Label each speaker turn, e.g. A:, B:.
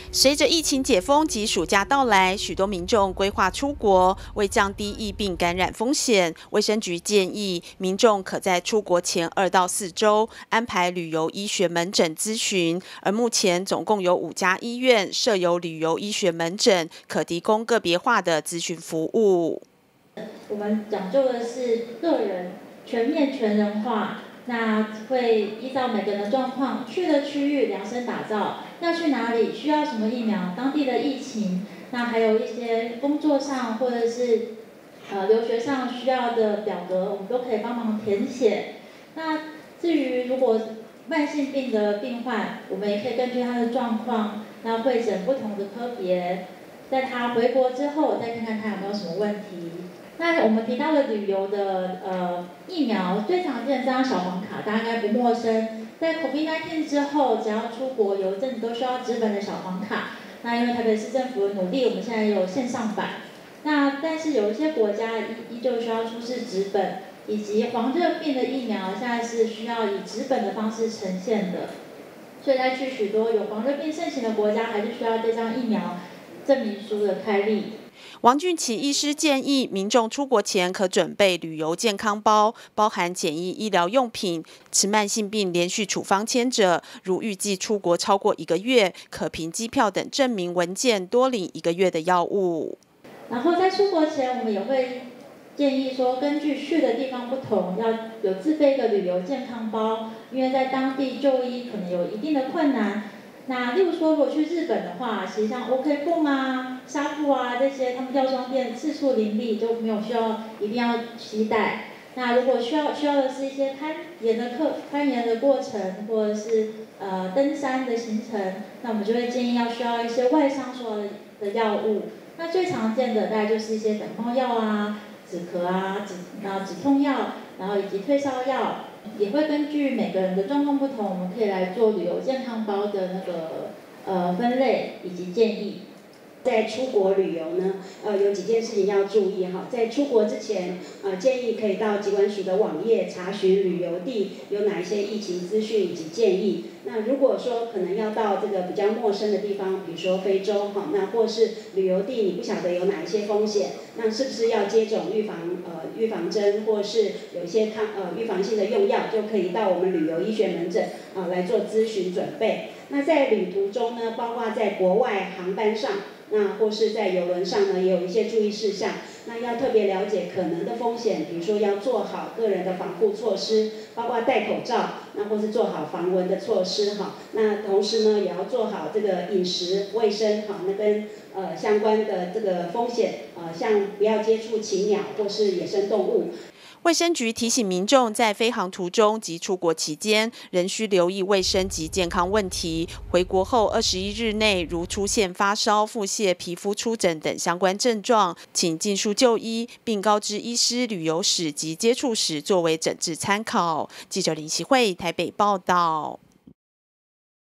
A: 随着疫情解封及暑假到来，许多民众规划出国。为降低疫病感染风险，卫生局建议民众可在出国前2到4周安排旅游医学门诊咨询。而目前总共有5家医院设有旅游医学门诊，可提供个别化的咨询服务。
B: 我们讲究的是个人全面全人化。那会依照每个人的状况、去的区域量身打造，要去哪里、需要什么疫苗、当地的疫情，那还有一些工作上或者是留学上需要的表格，我们都可以帮忙填写。那至于如果慢性病的病患，我们也可以根据他的状况，那会诊不同的科别，在他回国之后，再看看他有没有什么问题。那我们提到的旅游的疫苗，最常见的这张小黄卡，大家应该不陌生。在 COVID-19 之后，只要出国有一阵子都需要纸本的小黄卡。那因为台北市政府的努力，我们现在也有线上版。那但是有一些国家依旧需要出示纸本，以及黄热病的疫苗，现在是需要以纸本的方式呈现的。所以在去许多有黄热病盛行的国家，还是需要这张疫苗证明书的开立。
A: 王俊琪医师建议，民众出国前可准备旅游健康包，包含简易医疗用品、持慢性病连续处方签者，如预计出国超过1个月，可凭机票等证明文件多领1个月的药物。
B: 然后在出国前，我们也会建议说，根据去的地方不同，要有自备一个旅游健康包，因为在当地就医可能有一定的困难。那例如说，如果去日本的话，其实像 OK 泵啊、纱布啊这些，他们药妆店次数林立，就没有需要一定要携带。那如果需要的是一些攀岩的过程，或者是登山的行程，那我们就会建议需要一些外伤所的药物。那最常见的大概就是一些感冒药啊、止咳啊、止痛药，然后以及退烧药。也会根据每个人的状况不同，我们可以来做旅游健康包的那个分类以及建议。
C: 在出国旅游呢，有几件事情要注意哈。在出国之前，建议可以到疾管署的网页查询旅游地有哪一些疫情资讯以及建议。那如果说可能要到这个比较陌生的地方，比如说非洲哈，那或是旅游地你不晓得有哪一些风险，那是不是要接种预防针，或是有一些预防性的用药，就可以到我们旅游医学门诊来做咨询准备。那在旅途中呢，包括在国外航班上，那或是在邮轮上呢，也有一些注意事项。那要特别了解可能的风险，比如说要做好个人的防护措施，包括戴口罩，那或是做好防蚊的措施哈。那同时呢，也要做好这个饮食卫生哈，那跟相关的这个风险像不要接触禽鸟或是野生动物。
A: 卫生局提醒民众，在飞航途中及出国期间，仍需留意卫生及健康问题。回国后21日内，如出现发烧、腹泻、皮肤出疹等相关症状，请尽速就医，并告知医师旅游史及接触史，作为诊治参考。记者林希慧台北报道。